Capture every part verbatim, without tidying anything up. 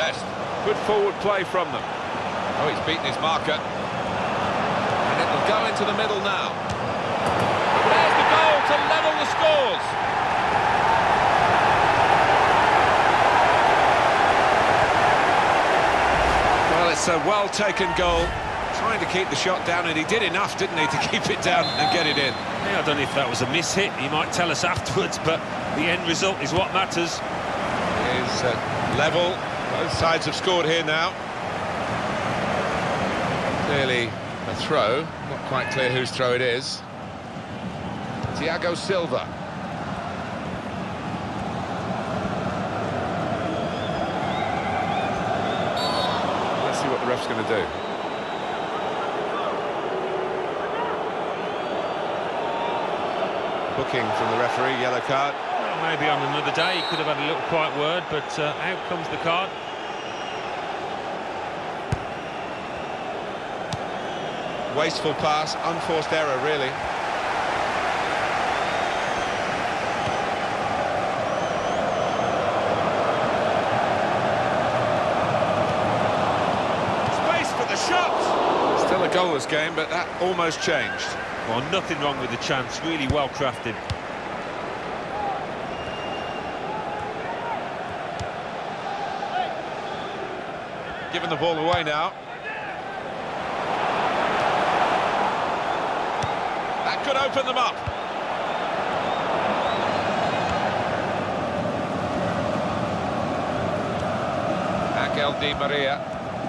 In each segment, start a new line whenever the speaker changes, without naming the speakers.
possessed. Good forward play from them. Oh, he's beaten his marker. And it'll go into the middle now. There's the goal to level the scores. Well, it's a well-taken goal. Trying to keep the shot down, and he did enough, didn't he, to keep it down and get it in.
Yeah, I don't know if that was a miss-hit. He might tell us afterwards, but the end result is what matters.
Is uh, level. Both sides have scored here now. Clearly a throw. Not quite clear whose throw it is. Thiago Silva. Let's see what the ref's going to do. Booking from the referee, yellow card.
Well, maybe on another day he could have had a little quiet word, but uh, out comes the card.
Wasteful pass, unforced error, really. Space for the shot! Still a goalless game, but that almost changed.
Well, nothing wrong with the chance, really well crafted.
Giving the ball away now. That could open them up. Angel Di Maria.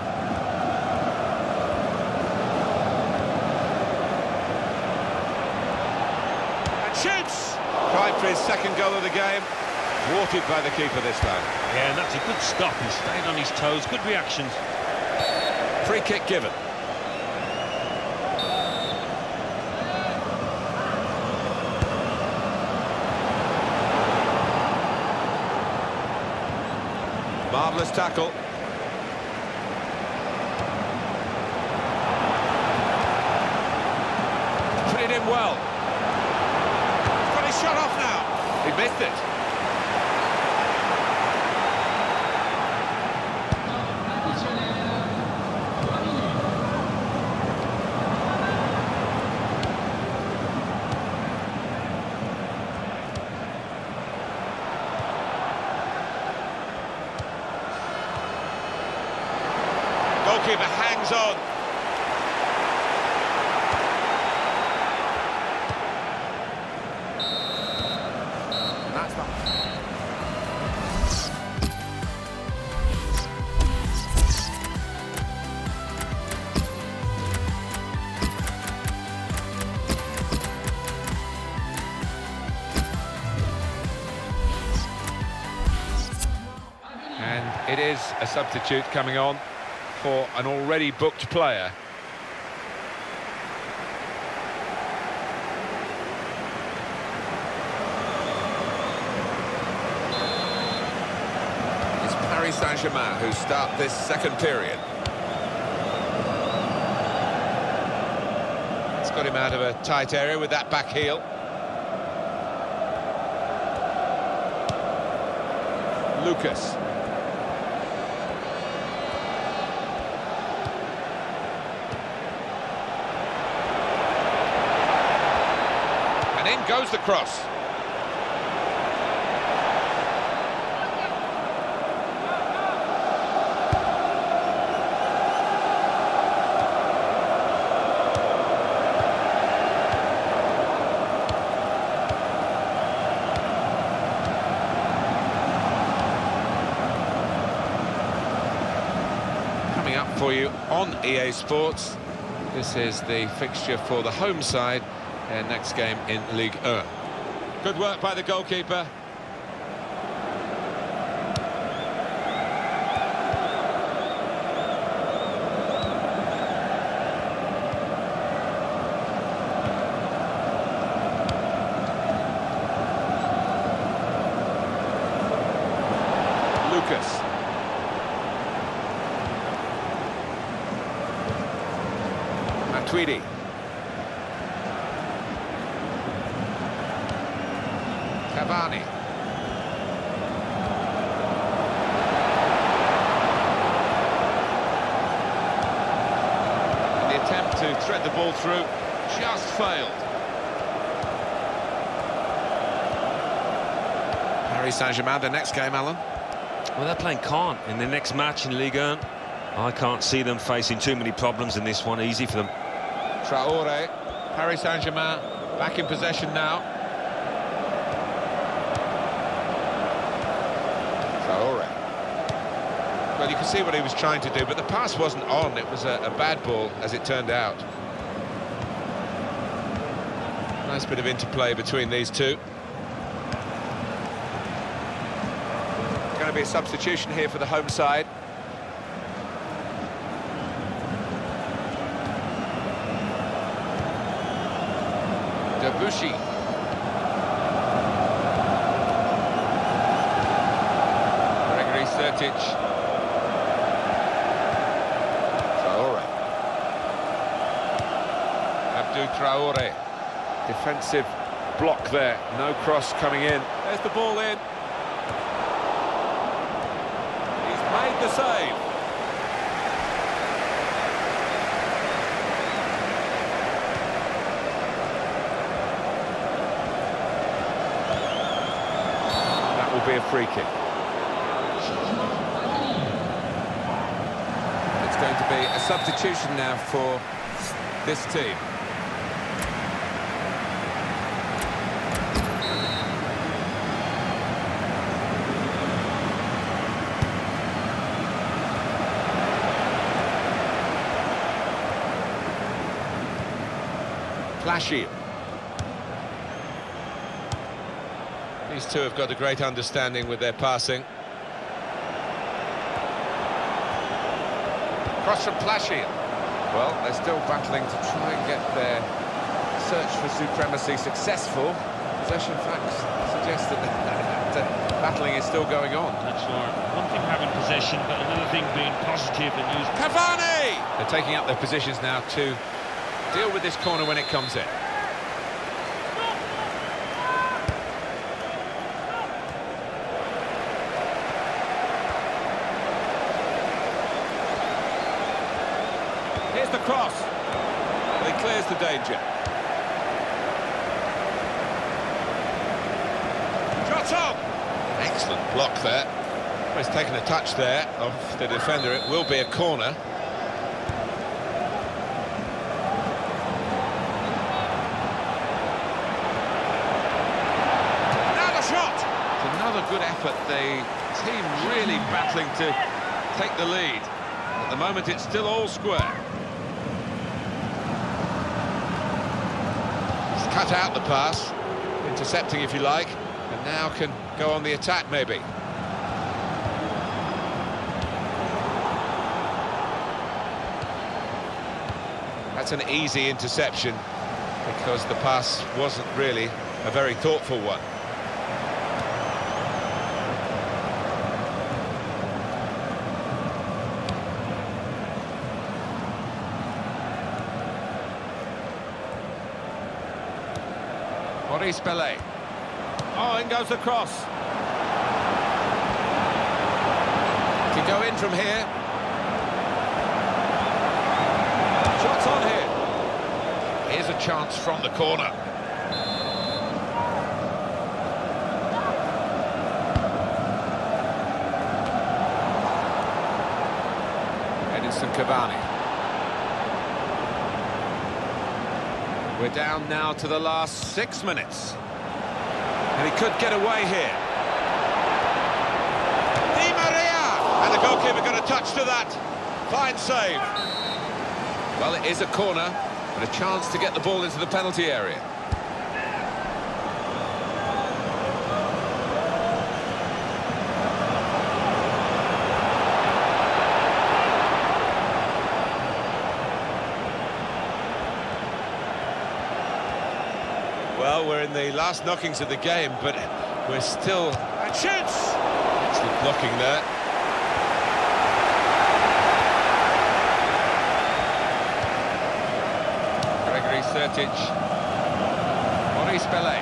Shoots! Tried for his second goal of the game. Thwarted by the keeper this time.
Yeah, and that's a good stop. He stayed on his toes. Good reactions.
Free kick given. Marvellous tackle. Put it in well. Shut off now. He missed it. Goalkeeper hangs on. It is a substitute coming on for an already booked player. It's Paris Saint-Germain who start this second period. It's got him out of a tight area with that back heel. Lucas. In goes the cross. Coming up for you on E A Sports, this is the fixture for the home side. Uh, next game in Ligue one. Good work by the goalkeeper. Lucas. Matuidi. Cavani. thread the ball through, just failed. Paris Saint-Germain, the next game, Alan.
Well, they're playing Caen in their next match in Ligue one. I can't see them facing too many problems in this one. Easy for them.
Traoré, Paris Saint-Germain, back in possession now. Traoré. Well, you can see what he was trying to do, but the pass wasn't on. It was a, a bad ball, as it turned out. Nice bit of interplay between these two. Going to be a substitution here for the home side. Debuchy. Gregory Sertic. Traoré. Abdou Traoré. Defensive block there. No cross coming in. There's the ball in. He's made the save. Be a free kick. It's going to be a substitution now for this team. Flashy. These two have got a great understanding with their passing. Cross from Flashy. Well, they're still battling to try and get their search for supremacy successful. Possession facts suggest that the battling is still going on.
That's right. One thing having possession, but another thing being positive and using...
Cavani! They're taking up their positions now to deal with this corner when it comes in. Here's the cross. Well, he clears the danger. Shot on! Excellent block there. Well, he's taken a touch there of the defender. It will be a corner. Now the shot! It's another good effort. The team really battling to take the lead. At the moment, it's still all square. Cut out the pass, intercepting if you like, and now can go on the attack maybe. That's an easy interception because the pass wasn't really a very thoughtful one. Maurice Bellet. Oh, in goes the cross. Can go in from here. Shots on here. Here's a chance from the corner. Edinson Cavani. We're down now to the last six minutes. And he could get away here. Di Maria! And the goalkeeper got a touch to that. Fine save. Well, it is a corner, but a chance to get the ball into the penalty area. Well, we're in the last knockings of the game, but we're still... And shoots! Excellent blocking there. Gregory Sertic. Maurice Bellet.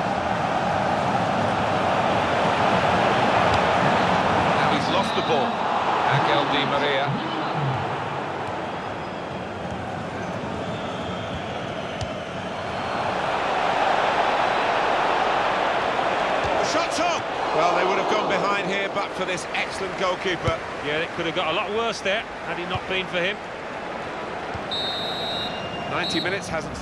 Now he's lost the ball. Angel Di Maria. Vertonghen! Well, they would have gone behind here, but for this excellent goalkeeper.
Yeah, it could have got a lot worse there, had it not been for him.
ninety minutes hasn't...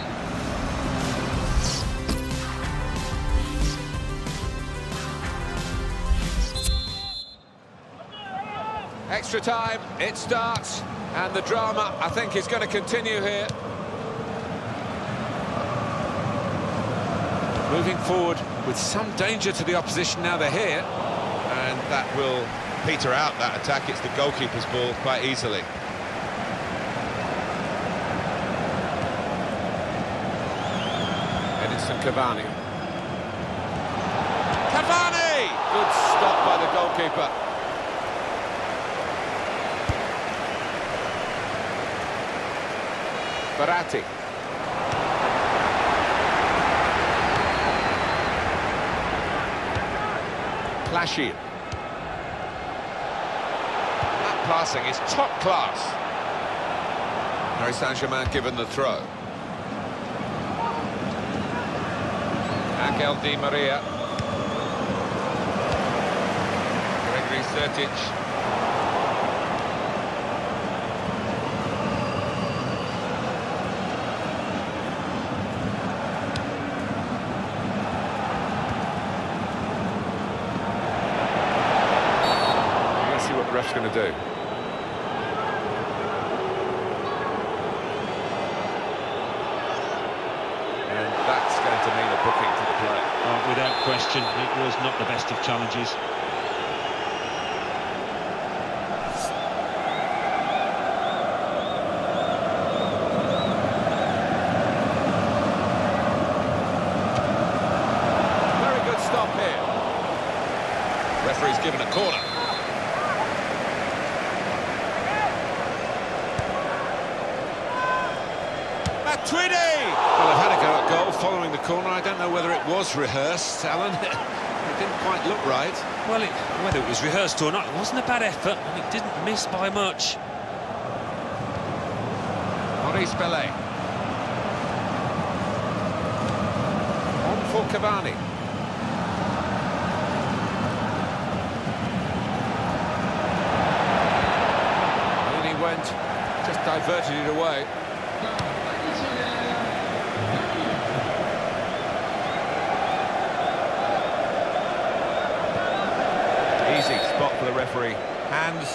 Extra time, it starts, and the drama, I think, is going to continue here. Moving forward with some danger to the opposition now they're here. And that will peter out, that attack. It's the goalkeeper's ball quite easily. Edinson Cavani. Cavani! Good stop by the goalkeeper. Verratti. Flashy. That passing is top class. Paris Saint-Germain given the throw. Angel Di Maria. Gregory Sertic. Ref's going to do. And that's going to mean a booking to the play.
Oh, without question, it was not the best of challenges.
Very good stop here. Referee's given a corner. Matuidi! Well, they've had a go at goal following the corner. I don't know whether it was rehearsed, Alan. It didn't quite look right.
Well, it, whether it was rehearsed or not, it wasn't a bad effort, and it didn't miss by much.
Maurice Bellet. On for Cavani. And he went, just diverted it away. Easy spot for the referee. Hands.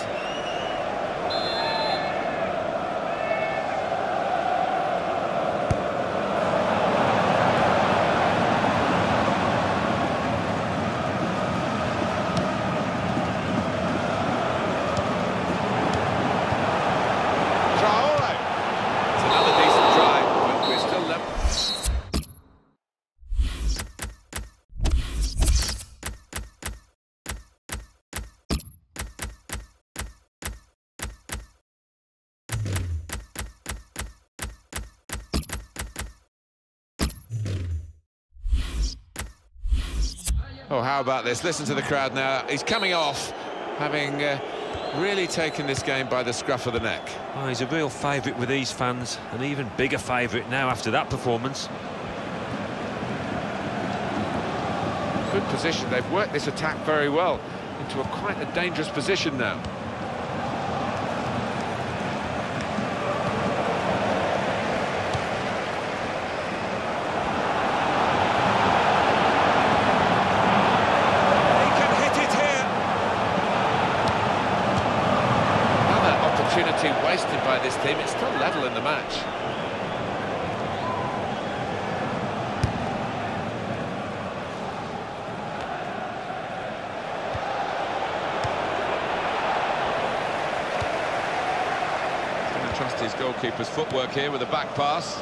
Traore. It's another decent try, but we're still level. Oh, how about this? Listen to the crowd now. He's coming off, having uh, really taken this game by the scruff of the neck.
Oh, he's a real favourite with these fans, an even bigger favourite now after that performance.
Good position. They've worked this attack very well into a quite a dangerous position now. Opportunity wasted by this team. It's still level in the match. He's going to trust his goalkeeper's footwork here with a back pass.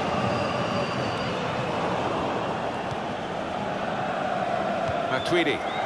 Matuidi.